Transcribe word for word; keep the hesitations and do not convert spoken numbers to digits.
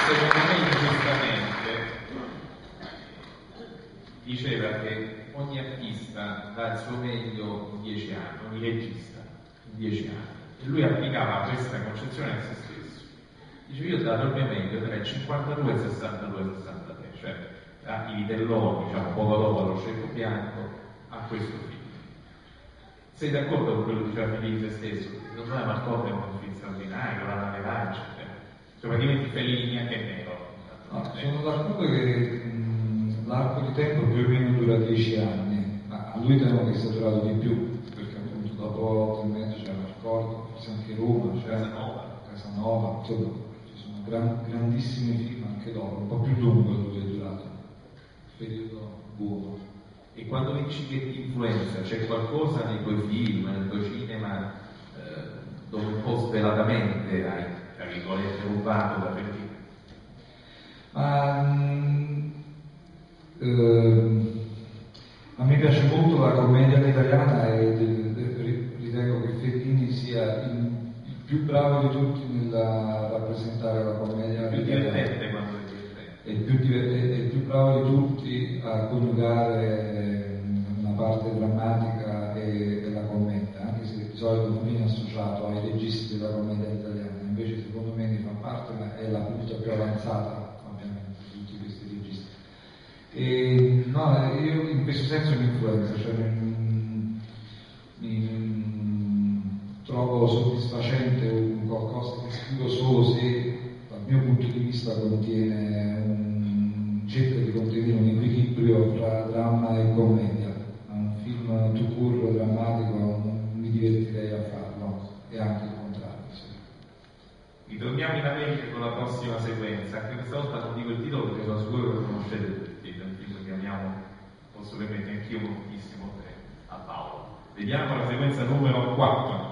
secondo me giustamente diceva che ogni artista dà il suo meglio in dieci anni, ogni regista in dieci anni, e lui applicava questa concezione a se stesso. Dice: io ho dato il mio meglio tra il cinquantadue e il sessantadue e sessantatré, cioè i vitelloni, diciamo poco dopo lo scelto bianco, a questo film. Sei d'accordo con quello che diceva Fellini se stesso? Secondo me Marcotte è un film straordinario, la nave lancia, cioè praticamente Fellini anche nero. No, sono d'accordo che mh, l'arco di tempo più o meno dura dieci anni, ma a lui temo che sia durato di più, perché appunto dopo otto e mezzo c'era Marcotte, forse anche Roma, c'era Casanova, Casanova, insomma, ci sono gran, grandissimi film anche dopo, un po' più lungo lui è durato, periodo buono. E quando dici che ti influenza, c'è qualcosa nei tuoi film, nel tuo cinema, eh, dove un po' svelatamente hai, tra virgolette, rubato da Fellini? Ma mh, eh, a me piace molto la commedia italiana e de, de, ritengo che Fellini sia il, il più bravo di tutti nel rappresentare la commedia più italiana. Divertente quando è divertente. È il più divertente, è il più bravo di tutti a coniugare una parte drammatica e, e la commedia, anche se di solito non viene associato ai registi della commedia italiana, invece secondo me ne fa parte, ma è la punta più avanzata ovviamente di tutti questi registi. E, no, io in questo senso mi influenza, cioè mi, mi trovo soddisfacente un qualcosa che scrivo solo se dal mio punto di vista contiene un, cerca di contenere un equilibrio fra dramma e commedia. Un film tout court drammatico non mi divertirei a farlo, e anche il contrario. Sì. Ritorniamo in America con la prossima sequenza, anche questa volta non dico il titolo perché sono sicuro che lo conoscete tutti, è un film che amiamo, posso permettere anch'io moltissimo a Paolo. Vediamo la sequenza numero quattro.